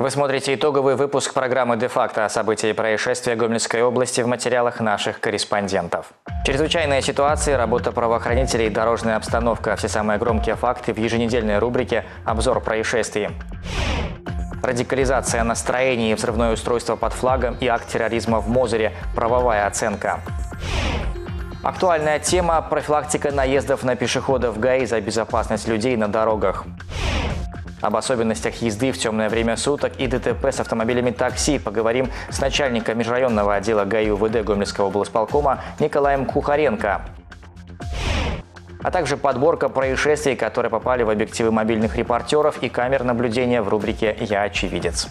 Вы смотрите итоговый выпуск программы «Де-факто» о событии происшествия в Гомельской области в материалах наших корреспондентов. Чрезвычайные ситуации, работа правоохранителей, дорожная обстановка – все самые громкие факты в еженедельной рубрике «Обзор происшествий». Радикализация настроений, взрывное устройство под флагом и акт терроризма в Мозыре. Правовая оценка. Актуальная тема – профилактика наездов на пешеходов ГАИ за безопасность людей на дорогах. Об особенностях езды в темное время суток и ДТП с автомобилями такси поговорим с начальником межрайонного отдела ГАИ УВД Гомельского облсполкома Николаем Кухаренко. А также подборка происшествий, которые попали в объективы мобильных репортеров и камер наблюдения в рубрике «Я очевидец».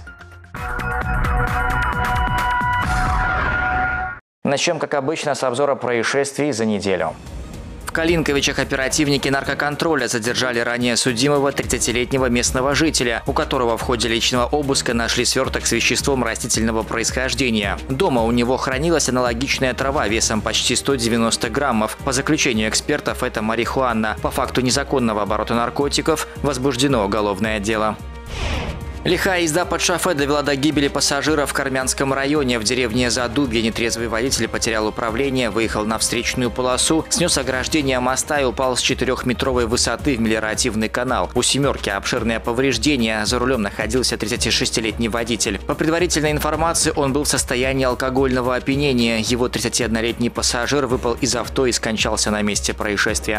Начнем, как обычно, с обзора происшествий за неделю. В Калинковичах оперативники наркоконтроля задержали ранее судимого 30-летнего местного жителя, у которого в ходе личного обыска нашли сверток с веществом растительного происхождения. Дома у него хранилась аналогичная трава весом почти 190 граммов. По заключению экспертов, это марихуана. По факту незаконного оборота наркотиков возбуждено уголовное дело. Лихая езда под шофе довела до гибели пассажира в Кармянском районе. В деревне Задубье нетрезвый водитель потерял управление, выехал на встречную полосу, снес ограждение моста и упал с 4-метровой высоты в мелиоративный канал. У «семерки» обширное повреждение. За рулем находился 36-летний водитель. По предварительной информации, он был в состоянии алкогольного опьянения. Его 31-летний пассажир выпал из авто и скончался на месте происшествия.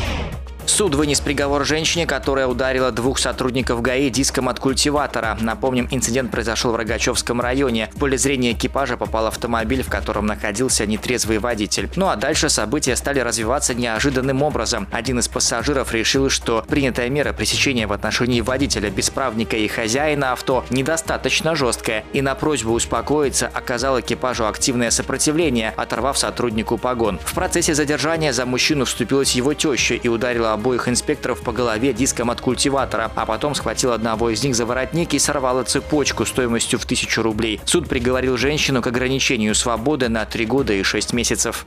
Суд вынес приговор женщине, которая ударила 2 сотрудников ГАИ диском от культиватора. Напомним, инцидент произошел в Рогачевском районе. В поле зрения экипажа попал автомобиль, в котором находился нетрезвый водитель. Ну а дальше события стали развиваться неожиданным образом. Один из пассажиров решил, что принятая мера пресечения в отношении водителя, бесправника и хозяина авто недостаточно жесткая, и на просьбу успокоиться оказал экипажу активное сопротивление, оторвав сотруднику погон. В процессе задержания за мужчину вступилась его теща и ударила обоих инспекторов по голове диском от культиватора, а потом схватил одного из них за воротник и сорвала цепочку стоимостью в 1000 рублей. Суд приговорил женщину к ограничению свободы на 3 года и 6 месяцев.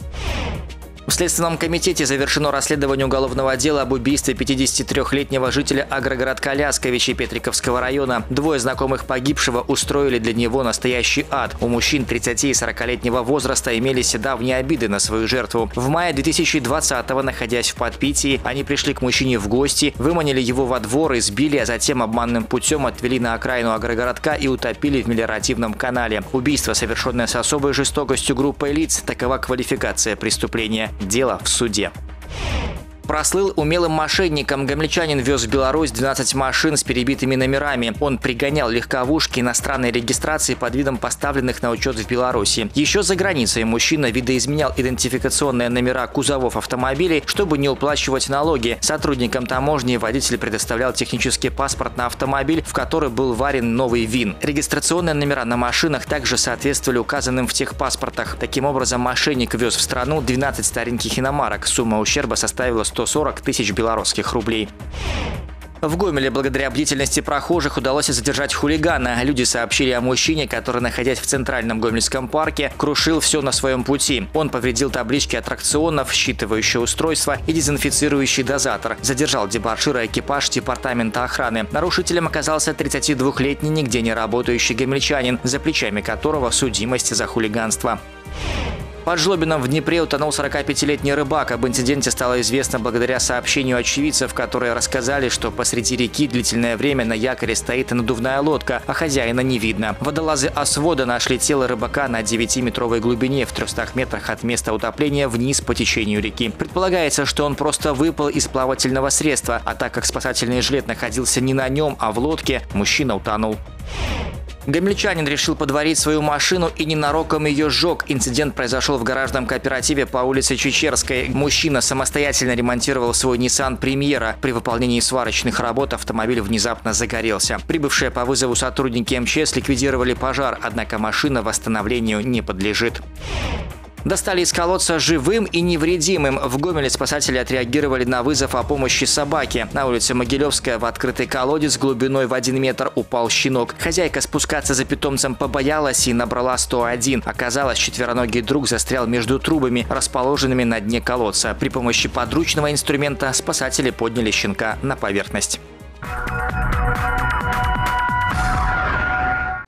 В Следственном комитете завершено расследование уголовного дела об убийстве 53-летнего жителя агрогородка Лясковичи Петриковского района. 2 знакомых погибшего устроили для него настоящий ад. У мужчин 30 и 40-летнего возраста имелись давние обиды на свою жертву. В мае 2020-го, находясь в подпитии, они пришли к мужчине в гости, выманили его во двор, избили, а затем обманным путем отвели на окраину агрогородка и утопили в мелиоративном канале. Убийство, совершенное с особой жестокостью группой лиц, такова квалификация преступления. Дело в суде. Прослыл умелым мошенником. Гомельчанин вез в Беларусь 12 машин с перебитыми номерами. Он пригонял легковушки иностранной регистрации под видом поставленных на учет в Беларуси. Еще за границей мужчина видоизменял идентификационные номера кузовов автомобилей, чтобы не уплачивать налоги. Сотрудникам таможни водитель предоставлял технический паспорт на автомобиль, в который был варен новый ВИН. Регистрационные номера на машинах также соответствовали указанным в техпаспортах. Таким образом, мошенник вез в страну 12 стареньких иномарок. Сумма ущерба составила 140 тысяч белорусских рублей. В Гомеле благодаря бдительности прохожих удалось задержать хулигана. Люди сообщили о мужчине, который, находясь в центральном Гомельском парке, крушил все на своем пути. Он повредил таблички аттракционов, считывающее устройство и дезинфицирующий дозатор. Задержал дебошира экипаж департамента охраны. Нарушителем оказался 32-летний нигде не работающий гомельчанин, за плечами которого судимость за хулиганство. Под Жлобином в Днепре утонул 45-летний рыбак. Об инциденте стало известно благодаря сообщению очевидцев, которые рассказали, что посреди реки длительное время на якоре стоит надувная лодка, а хозяина не видно. Водолазы Освода нашли тело рыбака на 9-метровой глубине в 300 метрах от места утопления вниз по течению реки. Предполагается, что он просто выпал из плавательного средства, а так как спасательный жилет находился не на нем, а в лодке, мужчина утонул. Гомельчанин решил подварить свою машину и ненароком ее сжег. Инцидент произошел в гаражном кооперативе по улице Чечерской. Мужчина самостоятельно ремонтировал свой Nissan Премьера. При выполнении сварочных работ автомобиль внезапно загорелся. Прибывшие по вызову сотрудники МЧС ликвидировали пожар, однако машина восстановлению не подлежит. Достали из колодца живым и невредимым. В Гомеле спасатели отреагировали на вызов о помощи собаке. На улице Могилевская в открытый колодец глубиной в 1 метр упал щенок. Хозяйка спускаться за питомцем побоялась и набрала 101. Оказалось, четвероногий друг застрял между трубами, расположенными на дне колодца. При помощи подручного инструмента спасатели подняли щенка на поверхность.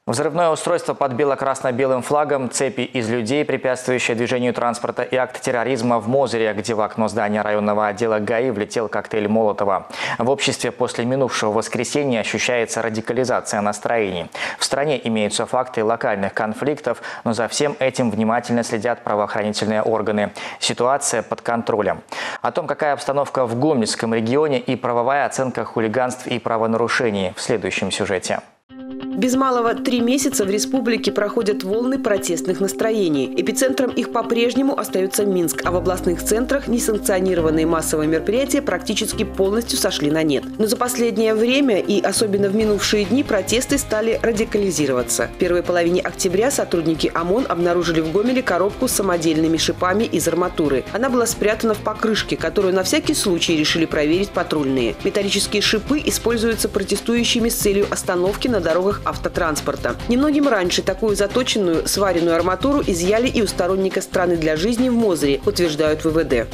Взрывное устройство под бело-красно-белым флагом, цепи из людей, препятствующие движению транспорта, и акт терроризма в Мозыре, где в окно здания районного отдела ГАИ влетел коктейль Молотова. В обществе после минувшего воскресенья ощущается радикализация настроений. В стране имеются факты локальных конфликтов, но за всем этим внимательно следят правоохранительные органы. Ситуация под контролем. О том, какая обстановка в Гомельском регионе и правовая оценка хулиганств и правонарушений, в следующем сюжете. Без малого 3 месяца в республике проходят волны протестных настроений. Эпицентром их по-прежнему остается Минск, а в областных центрах несанкционированные массовые мероприятия практически полностью сошли на нет. Но за последнее время и особенно в минувшие дни протесты стали радикализироваться. В первой половине октября сотрудники ОМОН обнаружили в Гомеле коробку с самодельными шипами из арматуры. Она была спрятана в покрышке, которую на всякий случай решили проверить патрульные. Металлические шипы используются протестующими с целью остановки на дорогах автотранспорта. Немногим раньше такую заточенную сваренную арматуру изъяли и у сторонника страны для жизни в Мозыре, утверждают ВВД.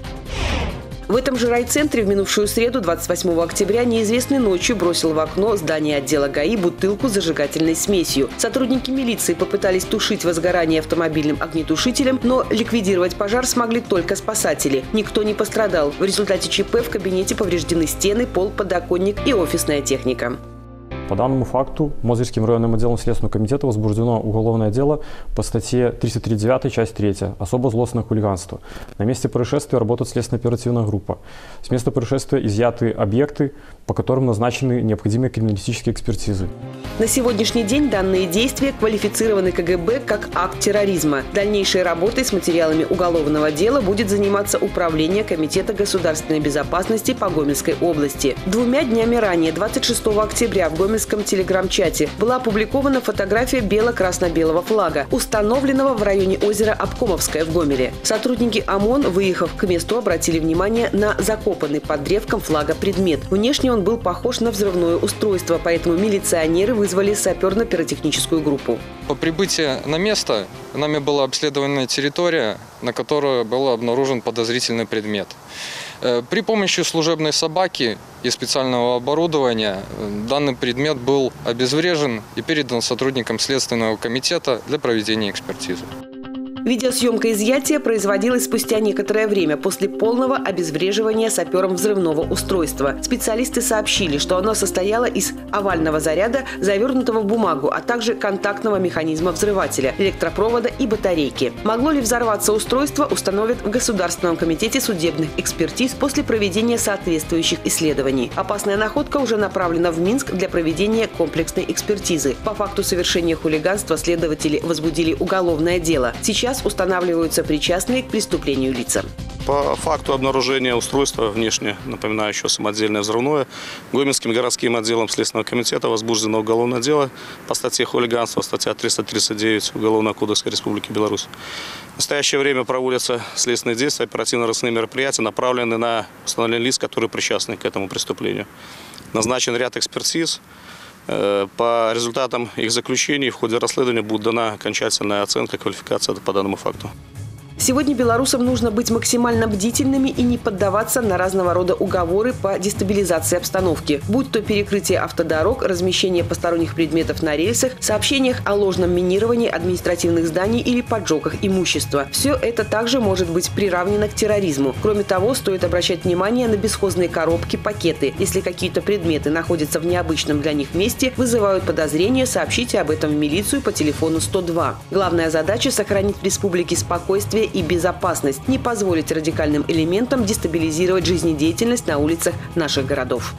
В этом же райцентре в минувшую среду, 28 октября, неизвестный ночью бросил в окно здания отдела ГАИ бутылку с зажигательной смесью. Сотрудники милиции попытались тушить возгорание автомобильным огнетушителем, но ликвидировать пожар смогли только спасатели. Никто не пострадал. В результате ЧП в кабинете повреждены стены, пол, подоконник и офисная техника. По данному факту Мозырским районным отделом Следственного комитета возбуждено уголовное дело по статье 339, часть 3, особо злостное хулиганство. На месте происшествия работает следственно-оперативная группа. С места происшествия изъяты объекты, по которым назначены необходимые криминалистические экспертизы. На сегодняшний день данные действия квалифицированы КГБ как акт терроризма. Дальнейшей работой с материалами уголовного дела будет заниматься Управление Комитета государственной безопасности по Гомельской области. 2 днями ранее, 26 октября, в Гомельском телеграм-чате была опубликована фотография бело-красно-белого флага, установленного в районе озера Обкомовское в Гомеле. Сотрудники ОМОН, выехав к месту, обратили внимание на закопанный под древком флага предмет. Внешне он был похож на взрывное устройство, поэтому милиционеры вызвали саперно-пиротехническую группу. По прибытии на место нами была обследована территория, на которой был обнаружен подозрительный предмет. При помощи служебной собаки и специального оборудования данный предмет был обезврежен и передан сотрудникам Следственного комитета для проведения экспертизы. Видеосъемка изъятия производилась спустя некоторое время после полного обезвреживания сапером взрывного устройства. Специалисты сообщили, что оно состояло из овального заряда, завернутого в бумагу, а также контактного механизма взрывателя, электропровода и батарейки. Могло ли взорваться устройство, установят в Государственном комитете судебных экспертиз после проведения соответствующих исследований. Опасная находка уже направлена в Минск для проведения комплексной экспертизы. По факту совершения хулиганства следователи возбудили уголовное дело. Сейчас устанавливаются причастные к преступлению лица. По факту обнаружения устройства, внешне напоминающего самодельное взрывное, Гомельским городским отделом Следственного комитета возбуждено уголовное дело по статье хулиганства, статья 339 Уголовного кодекса Республики Беларусь. В настоящее время проводятся следственные действия, оперативно-розыскные мероприятия, направленные на установление лиц, которые причастны к этому преступлению. Назначен ряд экспертиз. По результатам их заключений в ходе расследования будет дана окончательная оценка, квалификация по данному факту. Сегодня белорусам нужно быть максимально бдительными и не поддаваться на разного рода уговоры по дестабилизации обстановки. Будь то перекрытие автодорог, размещение посторонних предметов на рельсах, сообщениях о ложном минировании административных зданий или поджогах имущества. Все это также может быть приравнено к терроризму. Кроме того, стоит обращать внимание на бесхозные коробки, пакеты. Если какие-то предметы находятся в необычном для них месте, вызывают подозрения, сообщите об этом в милицию по телефону 102. Главная задача – сохранить в республике спокойствие и безопасность, не позволить радикальным элементам дестабилизировать жизнедеятельность на улицах наших городов.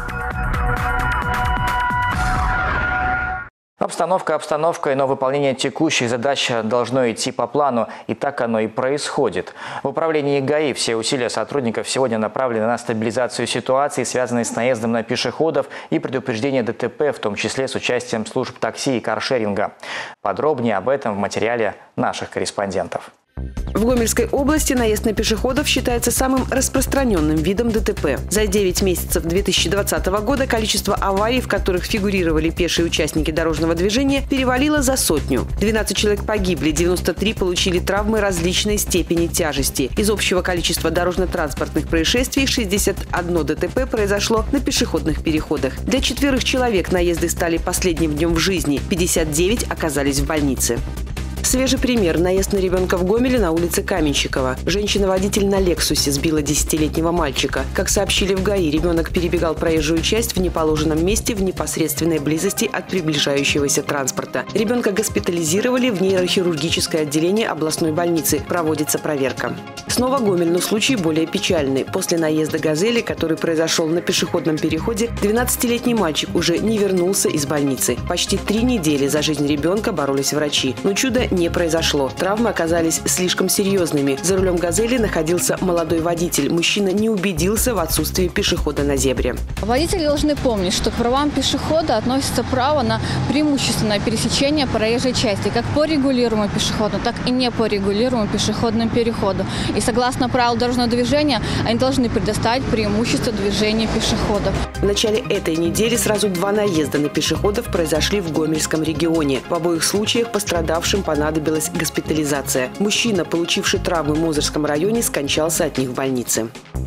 Обстановка обстановкой, но выполнение текущих задач должно идти по плану, и так оно и происходит. В управлении ГАИ все усилия сотрудников сегодня направлены на стабилизацию ситуации, связанной с наездом на пешеходов и предупреждение ДТП, в том числе с участием служб такси и каршеринга. Подробнее об этом в материале наших корреспондентов. В Гомельской области наезд на пешеходов считается самым распространенным видом ДТП. За 9 месяцев 2020 года количество аварий, в которых фигурировали пешие участники дорожного движения, перевалило за 100. 12 человек погибли, 93 получили травмы различной степени тяжести. Из общего количества дорожно-транспортных происшествий 61 ДТП произошло на пешеходных переходах. Для 4 человек наезды стали последним днем в жизни, 59 оказались в больнице. Свежий пример – наезд на ребенка в Гомеле на улице Каменщикова. Женщина-водитель на «Лексусе» сбила 10-летнего мальчика. Как сообщили в ГАИ, ребенок перебегал проезжую часть в неположенном месте в непосредственной близости от приближающегося транспорта. Ребенка госпитализировали в нейрохирургическое отделение областной больницы. Проводится проверка. Снова Гомель, но случай более печальный. После наезда «Газели», который произошел на пешеходном переходе, 12-летний мальчик уже не вернулся из больницы. Почти 3 недели за жизнь ребенка боролись врачи. Но чудо не произошло. Травмы оказались слишком серьезными. За рулем «Газели» находился молодой водитель. Мужчина не убедился в отсутствии пешехода на зебре. Водители должны помнить, что к правам пешехода относится право на преимущественное пересечение проезжей части, как по регулируемому пешеходу, так и не по регулируемому пешеходному переходу. И согласно правилам дорожного движения, они должны предоставить преимущество движения пешеходов. В начале этой недели сразу 2 наезда на пешеходов произошли в Гомельском регионе. В обоих случаях пострадавшим понадобилась госпитализация. Мужчина, получивший травмы в Мозырском районе, скончался от них в больнице.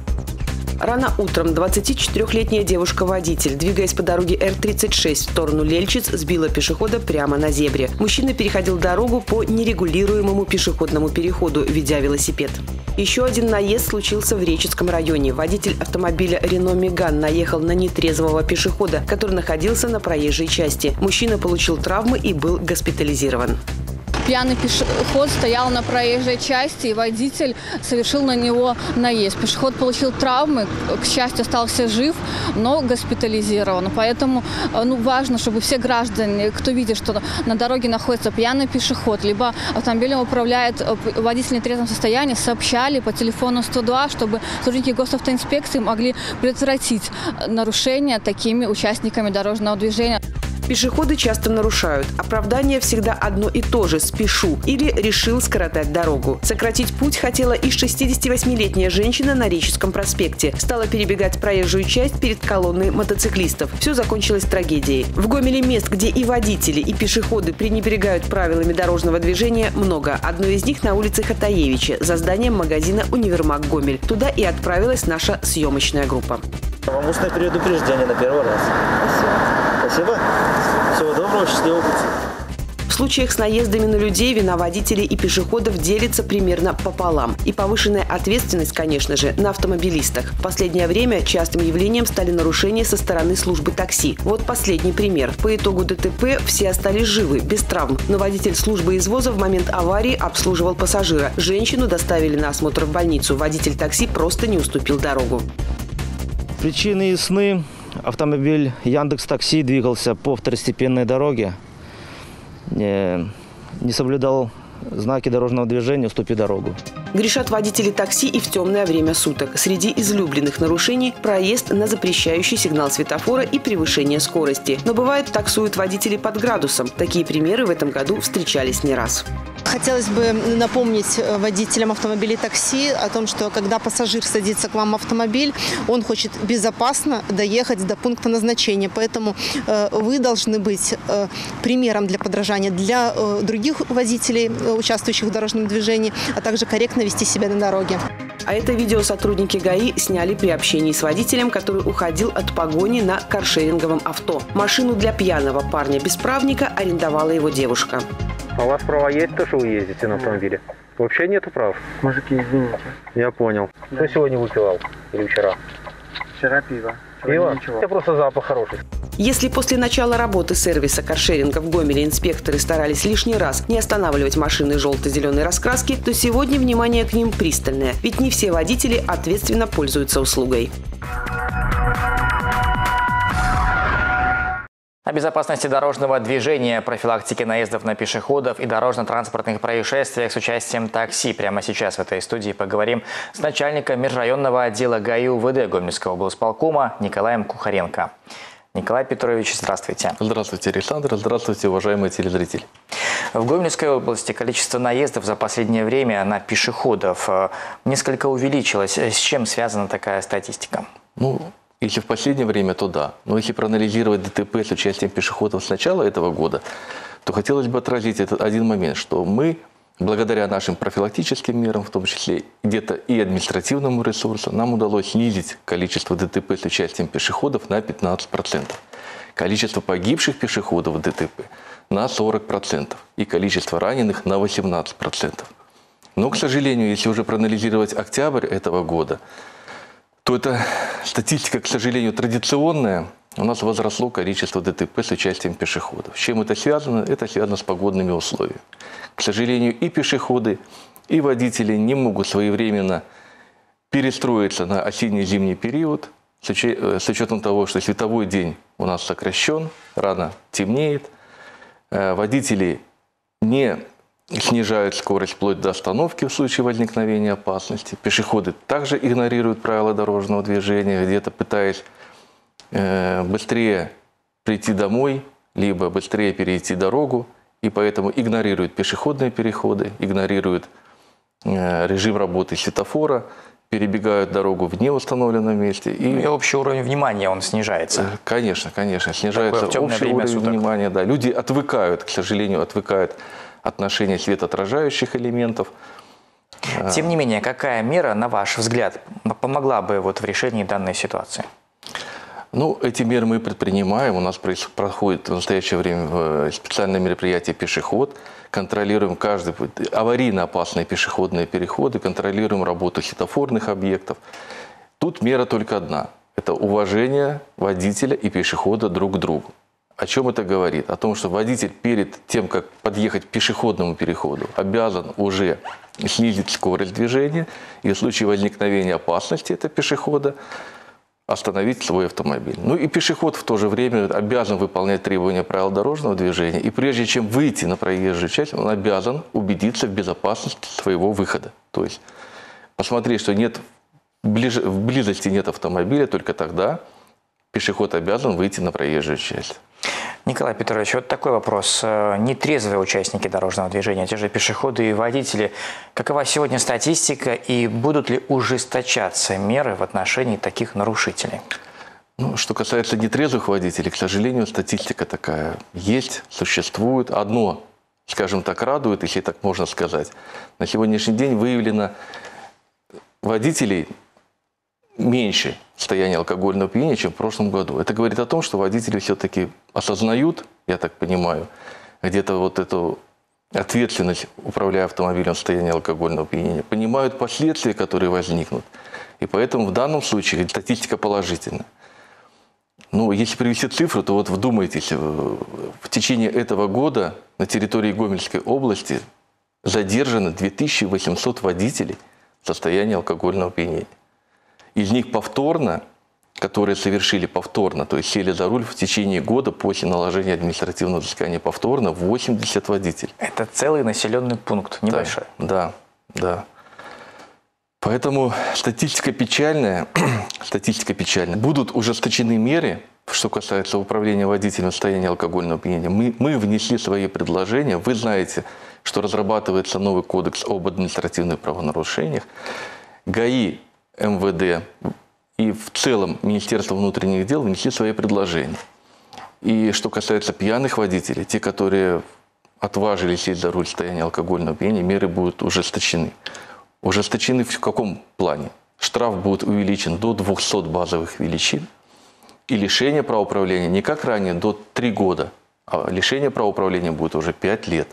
Рано утром 24-летняя девушка-водитель, двигаясь по дороге Р-36 в сторону Лельчиц, сбила пешехода прямо на зебре. Мужчина переходил дорогу по нерегулируемому пешеходному переходу, ведя велосипед. Еще один наезд случился в Речицком районе. Водитель автомобиля «Рено Меган» наехал на нетрезвого пешехода, который находился на проезжей части. Мужчина получил травмы и был госпитализирован. Пьяный пешеход стоял на проезжей части, и водитель совершил на него наезд. Пешеход получил травмы, к счастью, остался жив, но госпитализирован. Поэтому важно, чтобы все граждане, кто видит, что на дороге находится пьяный пешеход, либо автомобилем управляет водитель в нетрезвом состоянии, сообщали по телефону 102, чтобы сотрудники госавтоинспекции могли предотвратить нарушения такими участниками дорожного движения. Пешеходы часто нарушают. Оправдание всегда одно и то же – «спешу» или «решил скоротать дорогу». Сократить путь хотела и 68-летняя женщина на Речицком проспекте. Стала перебегать проезжую часть перед колонной мотоциклистов. Все закончилось трагедией. В Гомеле мест, где и водители, и пешеходы пренебрегают правилами дорожного движения, много. Одно из них на улице Хатаевича, за зданием магазина «Универмаг Гомель». Туда и отправилась наша съемочная группа. Вам устное предупреждение на первый раз. Спасибо. Всего доброго, счастливого пути. В случаях с наездами на людей вина водителей и пешеходов делится примерно пополам. И повышенная ответственность, конечно же, на автомобилистах. В последнее время частым явлением стали нарушения со стороны службы такси. Вот последний пример. По итогу ДТП все остались живы, без травм. Но водитель службы извоза в момент аварии обслуживал пассажира. Женщину доставили на осмотр в больницу. Водитель такси просто не уступил дорогу. Причины ясны. Автомобиль Яндекс.Такси двигался по второстепенной дороге, не соблюдал знаки дорожного движения «Уступи дорогу». Грешат водители такси и в темное время суток. Среди излюбленных нарушений – проезд на запрещающий сигнал светофора и превышение скорости. Но бывает, таксуют водители под градусом. Такие примеры в этом году встречались не раз. Хотелось бы напомнить водителям автомобилей такси о том, что когда пассажир садится к вам в автомобиль, он хочет безопасно доехать до пункта назначения. Поэтому вы должны быть примером для подражания для других водителей, участвующих в дорожном движении, а также корректно вести себя на дороге. А это видео сотрудники ГАИ сняли при общении с водителем, который уходил от погони на каршеринговом авто. Машину для пьяного парня-бесправника арендовала его девушка. А у вас права есть, то, что вы ездите на автомобиле? Вообще нету прав? Мужики, извините. Я понял. Да. Кто сегодня выпивал? Или вчера? Вчера пиво. Пиво? Это просто запах хороший. Если после начала работы сервиса каршеринга в Гомеле инспекторы старались лишний раз не останавливать машины желто-зеленой раскраски, то сегодня внимание к ним пристальное. Ведь не все водители ответственно пользуются услугой. О безопасности дорожного движения, профилактике наездов на пешеходов и дорожно-транспортных происшествиях с участием такси. Прямо сейчас в этой студии поговорим с начальником межрайонного отдела ГАИ УВД Гомельского облсполкома Николаем Кухаренко. Николай Петрович, здравствуйте. Здравствуйте, Александр. Здравствуйте, уважаемые телезрители. В Гомельской области количество наездов за последнее время на пешеходов несколько увеличилось. С чем связана такая статистика? Ну, если в последнее время, то да. Но если проанализировать ДТП с участием пешеходов с начала этого года, то хотелось бы отразить этот один момент, что мы, благодаря нашим профилактическим мерам, в том числе где-то и административному ресурсу, нам удалось снизить количество ДТП с участием пешеходов на 15%. Количество погибших пешеходов в ДТП на 40% и количество раненых на 18%. Но, к сожалению, если уже проанализировать октябрь этого года, то эта статистика, к сожалению, традиционная. У нас возросло количество ДТП с участием пешеходов. С чем это связано? Это связано с погодными условиями. К сожалению, и пешеходы, и водители не могут своевременно перестроиться на осенне-зимний период, с учетом того, что световой день у нас сокращен, рано темнеет. Водители не снижают скорость вплоть до остановки в случае возникновения опасности. Пешеходы также игнорируют правила дорожного движения, где-то пытаясь быстрее прийти домой, либо быстрее перейти дорогу, и поэтому игнорируют пешеходные переходы, игнорируют режим работы светофора, перебегают дорогу в неустановленном месте. И общий уровень внимания, он снижается. Конечно, конечно. Снижается общий уровень внимания. Да. Люди отвыкают, к сожалению, отвыкают от ношения светоотражающих элементов. Тем не менее, какая мера, на ваш взгляд, помогла бы в решении данной ситуации? Ну, эти меры мы предпринимаем. У нас проходит в настоящее время специальное мероприятие «Пешеход». Контролируем каждый аварийно опасные пешеходные переходы, контролируем работу светофорных объектов. Тут мера только одна. Это уважение водителя и пешехода друг к другу. О чем это говорит? О том, что водитель перед тем, как подъехать к пешеходному переходу, обязан уже снизить скорость движения и в случае возникновения опасности этого пешехода остановить свой автомобиль. Ну и пешеход в то же время обязан выполнять требования правил дорожного движения. И прежде чем выйти на проезжую часть, он обязан убедиться в безопасности своего выхода. То есть посмотреть, что нет, в близости нет автомобиля, только тогда пешеход обязан выйти на проезжую часть. Николай Петрович, вот такой вопрос. Нетрезвые участники дорожного движения, те же пешеходы и водители, какова сегодня статистика и будут ли ужесточаться меры в отношении таких нарушителей? Ну, что касается нетрезвых водителей, к сожалению, статистика такая есть, существует. Одно, скажем так, радует, если так можно сказать. На сегодняшний день выявлено водителей меньше состояние алкогольного опьянения, чем в прошлом году. Это говорит о том, что водители все-таки осознают, я так понимаю, где-то вот эту ответственность, управляя автомобилем в состоянии алкогольного опьянения, понимают последствия, которые возникнут. И поэтому в данном случае статистика положительна. Ну, если привести цифру, то вот вдумайтесь, в течение этого года на территории Гомельской области задержано 2800 водителей в состоянии алкогольного опьянения. Из них повторно, которые совершили повторно, то есть сели за руль в течение года после наложения административного взыскания повторно, 80 водителей. Это целый населенный пункт, небольшой. Да, да. Поэтому статистика печальная, Будут ужесточены меры, что касается управления водителем в состоянии алкогольного опьянения. Мы внесли свои предложения. Вы знаете, что разрабатывается новый кодекс об административных правонарушениях. ГАИ, МВД и в целом Министерство внутренних дел внесли свои предложения. И что касается пьяных водителей, те, которые отважились сесть за руль в состоянии алкогольного опьянения, меры будут ужесточены. Ужесточены в каком плане? Штраф будет увеличен до 200 базовых величин. И лишение права управления не как ранее, до 3 года, а лишение права управления будет уже 5 лет.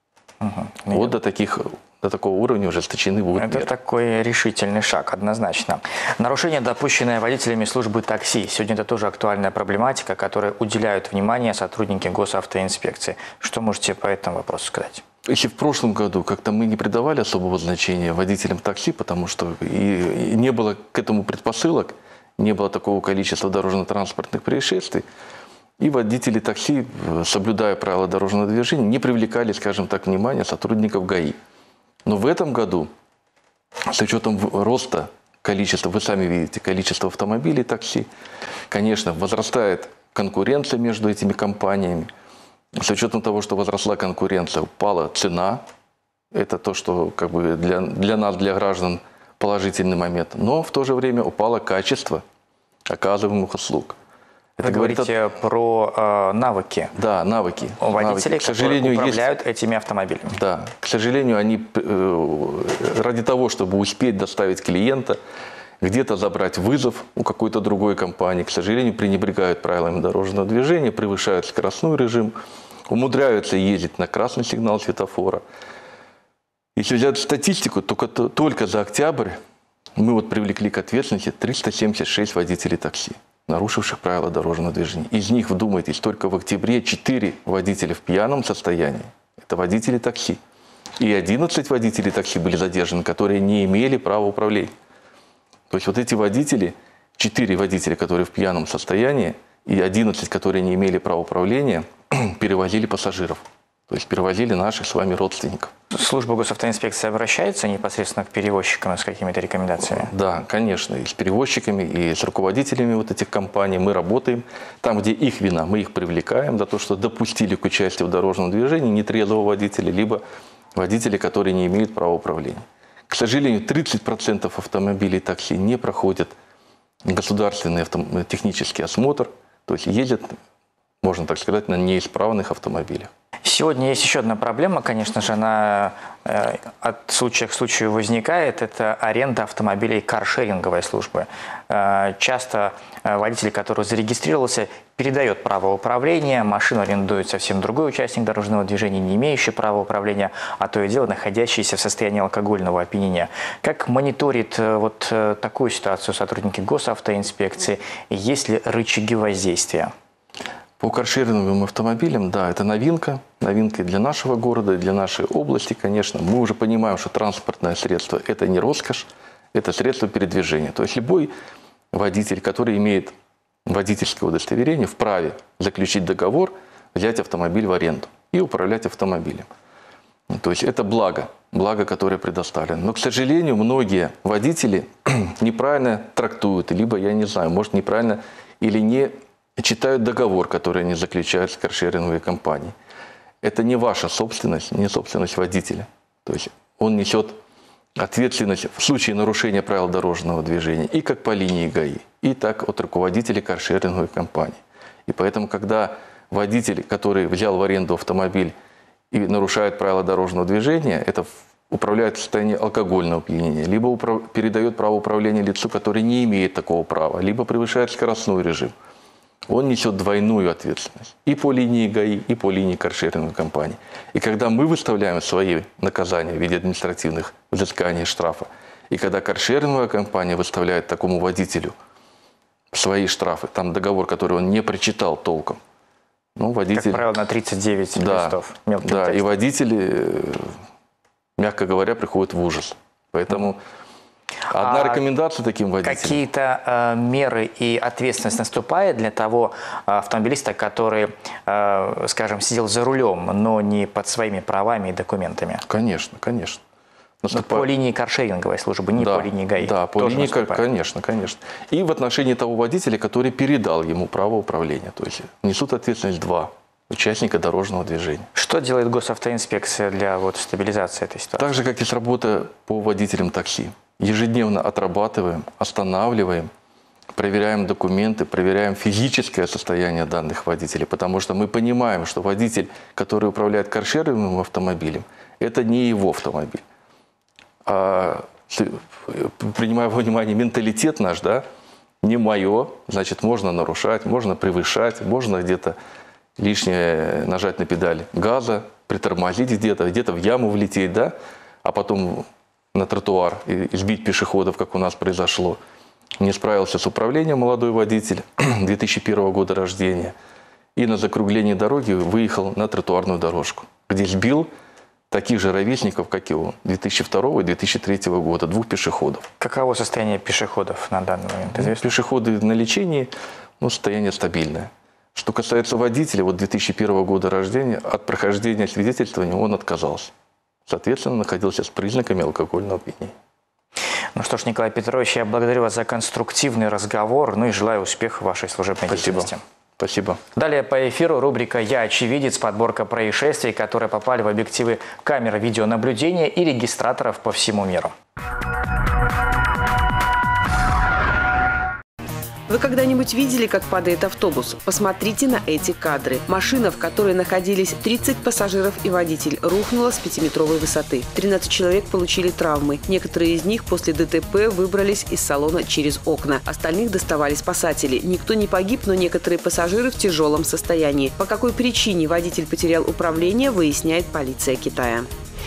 Вот до такого уровня ужесточены будут меры. Это такой решительный шаг, однозначно. Нарушения, допущенные водителями службы такси. Сегодня это тоже актуальная проблематика, которой уделяют внимание сотрудники госавтоинспекции. Что можете по этому вопросу сказать? Если в прошлом году как-то мы не придавали особого значения водителям такси, потому что и не было к этому предпосылок, не было такого количества дорожно-транспортных происшествий, и водители такси, соблюдая правила дорожного движения, не привлекали, скажем так, внимания сотрудников ГАИ. Но в этом году, с учетом роста количества, вы сами видите, количество автомобилей такси, конечно, возрастает конкуренция между этими компаниями. С учетом того, что возросла конкуренция, упала цена. Это то, что как бы для нас, для граждан, положительный момент. Но в то же время упало качество оказываемых услуг. Вы говорите про навыки. Да, навыки. Водителей, к сожалению, которые управляют этими автомобилями. Да, к сожалению, они ради того, чтобы успеть доставить клиента, где-то забрать вызов у какой-то другой компании, к сожалению, пренебрегают правилами дорожного движения, превышают скоростной режим, умудряются ездить на красный сигнал светофора. Если взять статистику, только за октябрь мы вот привлекли к ответственности 376 водителей такси, нарушивших правила дорожного движения. Из них, вдумайтесь, только в октябре 4 водителя в пьяном состоянии. Это водители такси. И 11 водителей такси были задержаны, которые не имели права управления. То есть вот эти водители, 4 водителя, которые в пьяном состоянии, и 11, которые не имели права управления, перевозили пассажиров. То есть перевозили наших с вами родственников. Служба госавтоинспекции обращается непосредственно к перевозчикам с какими-то рекомендациями? Да, конечно. И с перевозчиками, и с руководителями вот этих компаний мы работаем. Там, где их вина, мы их привлекаем за то, что допустили к участию в дорожном движении нетрезвого водителя, либо водителя, которые не имеют права управления. К сожалению, 30% автомобилей такси не проходят государственный технический осмотр, то есть ездят, можно так сказать, на неисправных автомобилях. Сегодня есть еще одна проблема, конечно же, она от случая к случаю возникает. Это аренда автомобилей каршеринговой службы. Часто водитель, который зарегистрировался, передает право управления, машину арендует совсем другой участник дорожного движения, не имеющий права управления, а то и дело находящийся в состоянии алкогольного опьянения. Как мониторит вот такую ситуацию сотрудники госавтоинспекции? Есть ли рычаги воздействия? По каршеринговым автомобилям, да, это новинка. Новинка и для нашего города, и для нашей области, конечно. Мы уже понимаем, что транспортное средство – это не роскошь, это средство передвижения. То есть любой водитель, который имеет водительское удостоверение, вправе заключить договор, взять автомобиль в аренду и управлять автомобилем. То есть это благо, которое предоставлено. Но, к сожалению, многие водители неправильно трактуют, либо, я не знаю, может, неправильно или не читают договор, который они заключают с каршеринговой компанией. Это не ваша собственность, не собственность водителя. То есть он несет ответственность в случае нарушения правил дорожного движения и как по линии ГАИ, и так от руководителей каршеринговой компании. И поэтому, когда водитель, который взял в аренду автомобиль и нарушает правила дорожного движения, это управляет в состоянии алкогольного опьянения, либо передает право управления лицу, который не имеет такого права, либо превышает скоростной режим. Он несет двойную ответственность и по линии ГАИ, и по линии каршеринговой компании. И когда мы выставляем свои наказания в виде административных взысканий и штрафа, и когда каршеринговая компания выставляет такому водителю свои штрафы, там договор, который он не прочитал толком, ну, водитель... Как правило, на 39 листов. Да, и водители, мягко говоря, приходят в ужас. Поэтому... Одна рекомендация таким водителям. Какие-то меры и ответственность наступает для того автомобилиста, который, скажем, сидел за рулем, но не под своими правами и документами? Конечно, конечно. По линии каршеринговой службы, не по линии ГАИ? Да, по линии, конечно, конечно. И в отношении того водителя, который передал ему право управления. То есть несут ответственность 2 участника дорожного движения. Что делает госавтоинспекция для стабилизации этой ситуации? Так же, как и с работы по водителям такси. Ежедневно отрабатываем, останавливаем, проверяем документы, проверяем физическое состояние данных водителей, потому что мы понимаем, что водитель, который управляет каршеринговым автомобилем, это не его автомобиль. А, принимая во внимание менталитет наш, да, не мое, значит, можно нарушать, можно превышать, можно где-то лишнее нажать на педаль газа, притормозить где-то в яму влететь, да, а потом на тротуар и сбить пешеходов, как у нас произошло. Не справился с управлением молодой водитель 2001 года рождения и на закруглении дороги выехал на тротуарную дорожку, где сбил таких же ровесников, как и он, 2002 и 2003 года, 2 пешеходов. Каково состояние пешеходов на данный момент? Известно? Пешеходы на лечении, но состояние стабильное. Что касается водителя, 2001 года рождения, от прохождения свидетельствования он отказался. Соответственно, находился с признаками алкогольного опьянения. Ну что ж, Николай Петрович, я благодарю вас за конструктивный разговор, и желаю успеха в вашей служебной деятельности. Спасибо. Далее по эфиру рубрика «Я очевидец», подборка происшествий, которые попали в объективы камер видеонаблюдения и регистраторов по всему миру. Вы когда-нибудь видели, как падает автобус? Посмотрите на эти кадры. Машина, в которой находились 30 пассажиров и водитель, рухнула с 5-метровой высоты. 13 человек получили травмы. Некоторые из них после ДТП выбрались из салона через окна. Остальных доставали спасатели. Никто не погиб, но некоторые пассажиры в тяжелом состоянии. По какой причине водитель потерял управление, выясняет полиция Китая.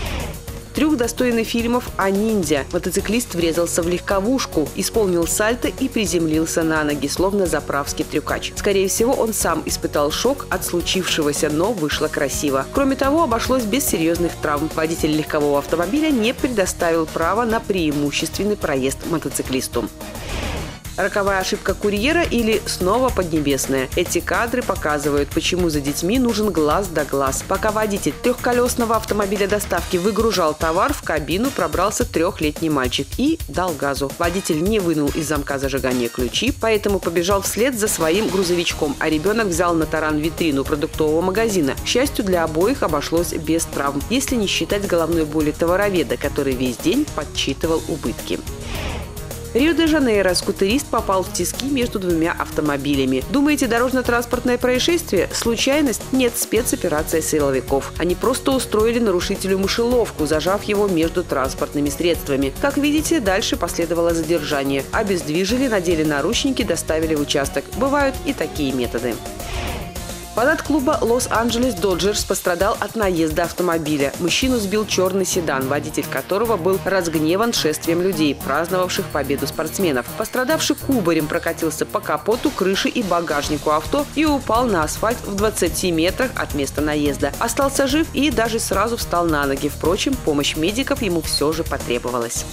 Трюк, достойный фильмов о ниндзя. Мотоциклист врезался в легковушку, исполнил сальто и приземлился на ноги, словно заправский трюкач. Скорее всего, он сам испытал шок от случившегося, но вышло красиво. Кроме того, обошлось без серьезных травм. Водитель легкового автомобиля не предоставил права на преимущественный проезд мотоциклисту. Роковая ошибка курьера или снова Поднебесная. Эти кадры показывают, почему за детьми нужен глаз да глаз. Пока водитель трехколесного автомобиля доставки выгружал товар, в кабину пробрался 3-летний мальчик и дал газу. Водитель не вынул из замка зажигания ключи, поэтому побежал вслед за своим грузовичком, а ребенок взял на таран витрину продуктового магазина. К счастью, для обоих обошлось без травм, если не считать головной боли товароведа, который весь день подсчитывал убытки. Рио-де-Жанейро. Скутерист попал в тиски между двумя автомобилями. Думаете, дорожно-транспортное происшествие? Случайность? Нет, спецоперация силовиков. Они просто устроили нарушителю мышеловку, зажав его между транспортными средствами. Как видите, дальше последовало задержание. Обездвижили, надели наручники, доставили в участок. Бывают и такие методы. Фанат клуба «Лос-Анджелес Доджерс» пострадал от наезда автомобиля. Мужчину сбил черный седан, водитель которого был разгневан шествием людей, праздновавших победу спортсменов. Пострадавший кубарем прокатился по капоту, крыше и багажнику авто и упал на асфальт в 20 метрах от места наезда. Остался жив и даже сразу встал на ноги. Впрочем, помощь медиков ему все же потребовалась.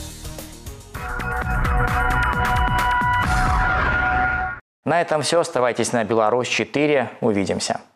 На этом все. Оставайтесь на Беларусь 4. Увидимся.